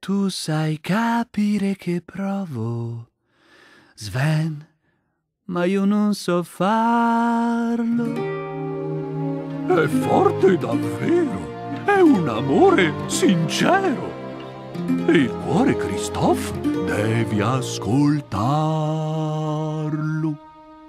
Tu sai capire che provo, Sven, ma io non so farlo. È forte davvero, è un amore sincero. E il cuore, Krstoff, devi ascoltarlo.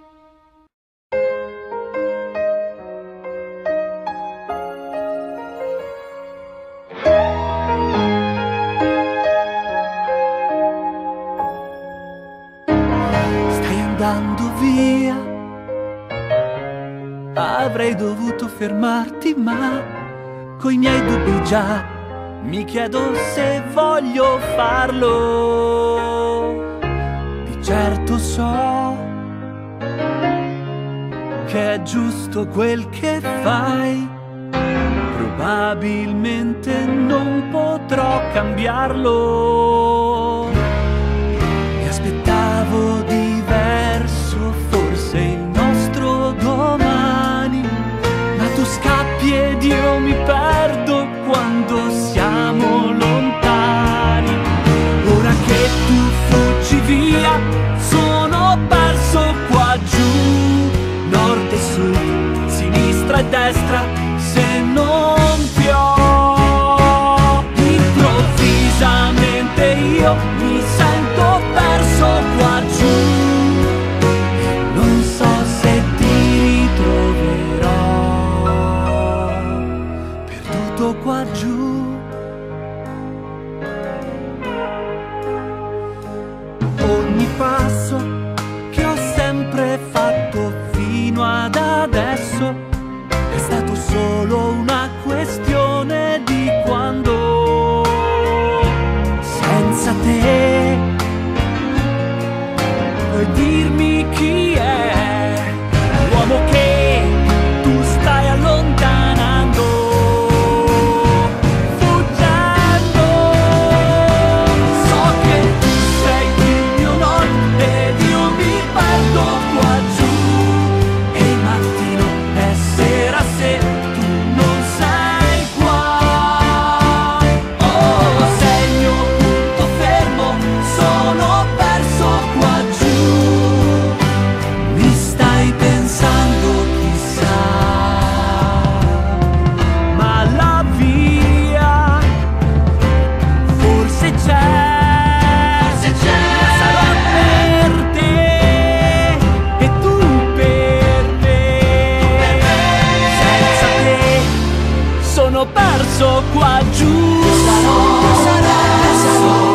Andando via, avrei dovuto fermarti, ma coi miei dubbi già mi chiedo se voglio farlo. Di certo so che è giusto quel che fai, probabilmente non potrò cambiarlo. Mi aspettavo diverso, forse il nostro domani, ma tu scappi ed io mi perdo quando siamo lontani. Ora che tu fuggi via, sono perso qua giù, nord e sud, sinistra e destra, se non piove. Improvvisamente io mi sento perso qua giù. Non so se ti troverò perduto qua giù. Ogni passo che ho sempre fatto fino ad adesso è stato solo una questione di quando. Senza te puoi dirmi chi è l'uomo che tu stai allontanando, fuggendo. So che tu sei il mio nord ed io mi perdo qua giù, e il mattino è sera se tu non sei qua. Oh, sei il mio punto fermo, sono perso qua giù. Mi stai pensando chissà, ma la via forse c'è. Sarò per te e tu per me. Senza te sono perso qua giù. Sarò